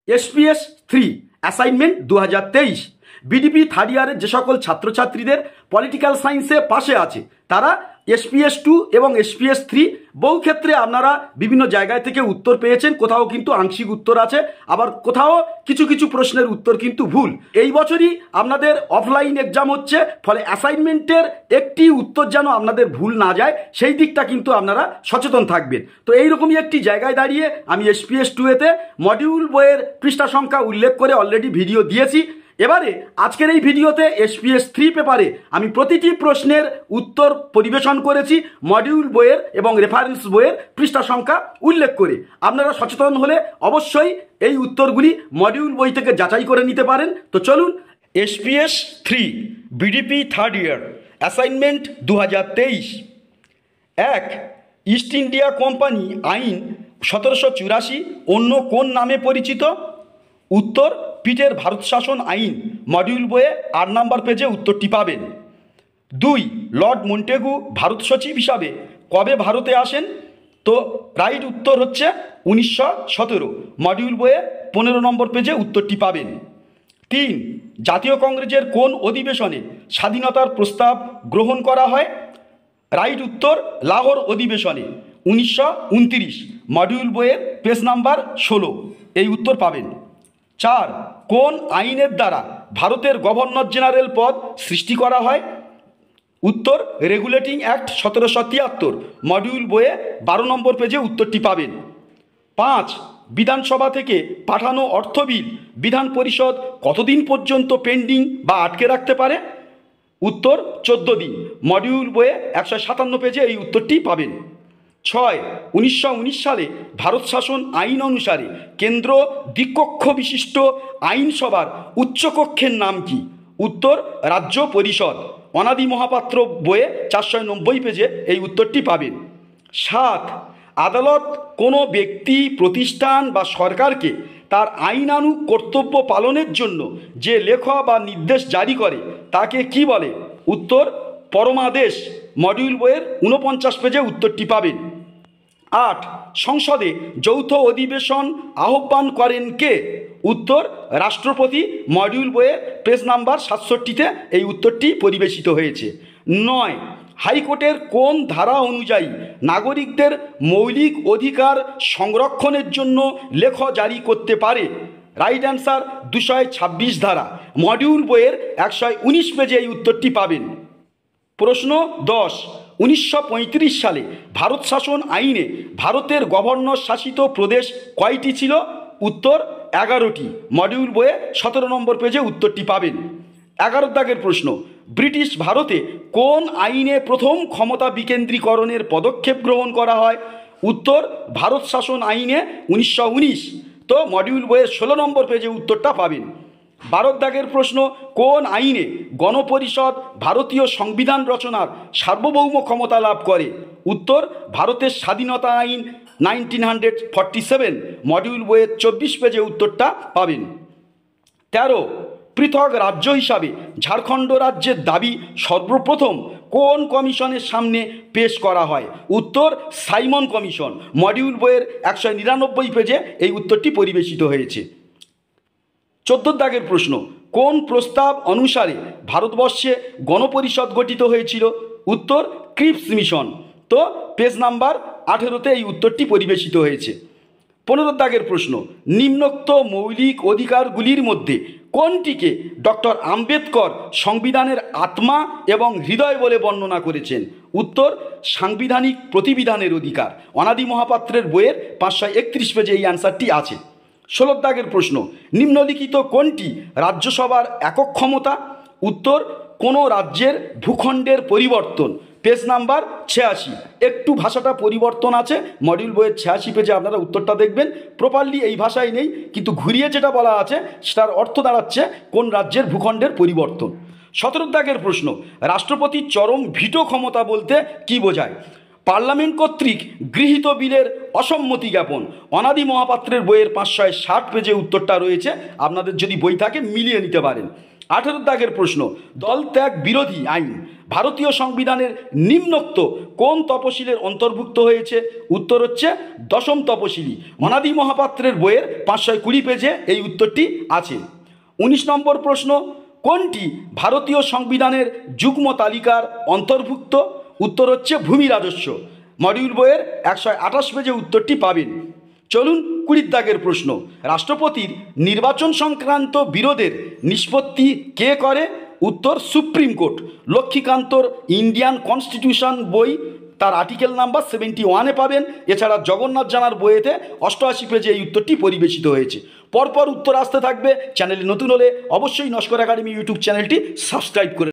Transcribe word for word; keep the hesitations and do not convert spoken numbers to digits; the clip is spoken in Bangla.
এসপিএস থ্রি অ্যাসাইনমেন্ট দু হাজার তেইশ বিডিপি থার্ড ইয়ারের যে সকল ছাত্রছাত্রীদের পলিটিক্যাল সায়েন্সে পাশে আছে তারা এসপিএস টু এবং এসপিএস থ্রি বহু ক্ষেত্রে আপনারা বিভিন্ন জায়গায় থেকে উত্তর পেয়েছেন, কোথাও কিন্তু আংশিক উত্তর আছে, আবার কোথাও কিছু কিছু প্রশ্নের উত্তর কিন্তু ভুল। এই বছরই আপনাদের অফলাইন এক্সাম হচ্ছে, ফলে অ্যাসাইনমেন্টের একটি উত্তর যেন আপনাদের ভুল না যায় সেই দিকটা কিন্তু আপনারা সচেতন থাকবেন। তো এইরকমই একটি জায়গায় দাঁড়িয়ে আমি এসপিএস টু এতে মডিউল বইয়ের পৃষ্ঠা সংখ্যা উল্লেখ করে অলরেডি ভিডিও দিয়েছি। এবারে আজকের এই ভিডিওতে এসপিএস থ্রি পেপারে আমি প্রতিটি প্রশ্নের উত্তর পরিবেশন করেছি মডিউল বইয়ের এবং রেফারেন্স বইয়ের পৃষ্ঠা সংখ্যা উল্লেখ করে। আপনারা সচেতন হলে অবশ্যই এই উত্তরগুলি মডিউল বই থেকে যাচাই করে নিতে পারেন। তো চলুন, SPS three BDP third year assignment দু হাজার তেইশ। এক, ইস্ট ইন্ডিয়া কোম্পানি আইন সতেরোশো চুরাশি অন্য কোন নামে পরিচিত? উত্তর পিটের ভারত শাসন আইন। মডিউল বইয়ে আট নম্বর পেজে উত্তরটি পাবেন। দুই, লর্ড মন্টেগু ভারত সচিব হিসাবে কবে ভারতে আসেন? তো রাইট উত্তর হচ্ছে উনিশশো সতেরো। মডিউল বইয়ে পনেরো নম্বর পেজে উত্তরটি পাবেন। তিন, জাতীয় কংগ্রেসের কোন অধিবেশনে স্বাধীনতার প্রস্তাব গ্রহণ করা হয়? রাইট উত্তর লাহোর অধিবেশনে উনিশশো উনত্রিশ। মডিউল বইয়ের পেজ নাম্বার ষোলো এই উত্তর পাবেন। চার, কোন আইনের দ্বারা ভারতের গভর্নর জেনারেল পদ সৃষ্টি করা হয়? উত্তর রেগুলেটিং অ্যাক্ট সতেরোশো তিয়াত্তর। মডিউল বইয়ে বারো নম্বর পেজে উত্তরটি পাবেন। পাঁচ, বিধানসভা থেকে পাঠানো অর্থ বিল বিধান পরিষদ কতদিন পর্যন্ত পেন্ডিং বা আটকে রাখতে পারে? উত্তর চোদ্দ দিন। মডিউল বইয়ে একশো সাতান্ন পেজে এই উত্তরটি পাবেন। ছয়, উনিশশো উনিশ সালে ভারত শাসন আইন অনুসারে কেন্দ্র দ্বিকক্ষ বিশিষ্ট আইনসভার উচ্চকক্ষের নাম কি? উত্তর রাজ্য পরিষদ। অনাদি মহাপাত্র বইয়ে চারশো নব্বই পেজে এই উত্তরটি পাবেন। সাত, আদালত কোনো ব্যক্তি প্রতিষ্ঠান বা সরকারকে তার আইনানুগ কর্তব্য পালনের জন্য যে লেখা বা নির্দেশ জারি করে তাকে কি বলে? উত্তর পরমাদেশ। মডিউল বইয়ের ঊনপঞ্চাশ পেজে উত্তরটি পাবেন। আট, সংসদে যৌথ অধিবেশন আহ্বান করেন কে? উত্তর রাষ্ট্রপতি। মডিউল বইয়ের পেজ নাম্বার সাতষট্টিতে এই উত্তরটি পরিবেশিত হয়েছে। নয়, হাইকোর্টের কোন ধারা অনুযায়ী নাগরিকদের মৌলিক অধিকার সংরক্ষণের জন্য লেখ জারি করতে পারে? রাইট অ্যান্সার দুশো ছাব্বিশ ধারা। মডিউল বইয়ের একশো উনিশ পেজে এই উত্তরটি পাবেন। প্রশ্ন দশ, উনিশশো পঁয়ত্রিশ সালে ভারত শাসন আইনে ভারতের গভর্নর শাসিত প্রদেশ কয়টি ছিল? উত্তর এগারোটি। মডিউল বইয়ে সতেরো নম্বর পেজে উত্তরটি পাবেন। এগারো দাগের প্রশ্ন, ব্রিটিশ ভারতে কোন আইনে প্রথম ক্ষমতা বিকেন্দ্রীকরণের পদক্ষেপ গ্রহণ করা হয়? উত্তর ভারত শাসন আইনে উনিশশো উনিশ। তো মডিউল বইয়ের ষোলো নম্বর পেজে উত্তরটা পাবেন। বারো দাগের প্রশ্ন, কোন আইনে গণপরিষদ ভারতীয় সংবিধান রচনার সার্বভৌম ক্ষমতা লাভ করে? উত্তর ভারতের স্বাধীনতা আইন nineteen hundred forty seven. Module বইয়ের চব্বিশ পেজে উত্তরটা পাবেন। তেরো, পৃথক রাজ্য হিসাবে ঝাড়খণ্ড রাজ্যের দাবি সর্বপ্রথম কোন কমিশনের সামনে পেশ করা হয়? উত্তর সাইমন কমিশন। মডিউল বইয়ের একশো নিরানব্বই পেজে এই উত্তরটি পরিবেশিত হয়েছে। চোদ্দ দাগের প্রশ্ন, কোন প্রস্তাব অনুসারে ভারতবর্ষে গণপরিষদ গঠিত হয়েছিল? উত্তর ক্রিপস মিশন। তো পেজ নাম্বার আঠেরোতে এই উত্তরটি পরিবেশিত হয়েছে। পনেরো দাগের প্রশ্ন, নিম্নোক্ত মৌলিক অধিকারগুলির মধ্যে কোনটিকে ডক্টর আম্বেদকর সংবিধানের আত্মা এবং হৃদয় বলে বর্ণনা করেছেন? উত্তর সাংবিধানিক প্রতিবিধানের অধিকার। অনাদি মহাপাত্রের বইয়ের পাঁচশো একত্রিশ পেজে এই অ্যান্সারটি আছে। ষোলো দাগের প্রশ্ন, নিম্নলিখিত কোনটি রাজ্যসভার একক ক্ষমতা? উত্তর কোনো রাজ্যের ভূখণ্ডের পরিবর্তন। পেজ নাম্বার ছিয়াশি। একটু ভাষাটা পরিবর্তন আছে, মডিউল বইয়ের ছিয়াশি পেজে আপনারা উত্তরটা দেখবেন। প্রপারলি এই ভাষায় নেই, কিন্তু ঘুরিয়ে যেটা বলা আছে সেটার অর্থ দাঁড়াচ্ছে কোন রাজ্যের ভূখণ্ডের পরিবর্তন। সতেরো দাগের প্রশ্ন, রাষ্ট্রপতির চরম ভিটো ক্ষমতা বলতে কি বোঝায়? পার্লামেন্ট কর্তৃক গৃহীত বিলের অসম্মতি জ্ঞাপন। অনাদি মহাপাত্রের বইয়ের পাঁচশো ষাট পেজে উত্তরটা রয়েছে, আপনাদের যদি বই থাকে মিলিয়ে নিতে পারেন। আঠেরো দাগের প্রশ্ন, দল ত্যাগ বিরোধী আইন ভারতীয় সংবিধানের নিম্নোক্ত কোন তপশিলের অন্তর্ভুক্ত হয়েছে? উত্তর হচ্ছে দশম তপশিলি। অনাদি মহাপাত্রের বইয়ের পাঁচশো কুড়ি পেজে এই উত্তরটি আছে। উনিশ নম্বর প্রশ্ন, কোনটি ভারতীয় সংবিধানের যুগ্ম তালিকার অন্তর্ভুক্ত? উত্তর হচ্ছে ভূমি রাজস্ব। মডিউল বইয়ের একশো আঠাশ পেজে উত্তরটি পাবেন। চলুন কুড়ি দাগের প্রশ্ন, রাষ্ট্রপতির নির্বাচন সংক্রান্ত বিরোধের নিষ্পত্তি কে করে? উত্তর সুপ্রিম কোর্ট। লক্ষ্মীকান্তর ইন্ডিয়ান কনস্টিটিউশন বই তার আর্টিকেল নাম্বার সেভেন্টি ওয়ানে পাবেন। এছাড়া জগন্নাথ জানার বইয়েতে অষ্টআশি পেজে এই উত্তরটি পরিবেশিত হয়েছে। পরপর উত্তর আসতে থাকবে। চ্যানেলে নতুন হলে অবশ্যই নস্কর একাডেমি ইউটিউব চ্যানেলটি সাবস্ক্রাইব করে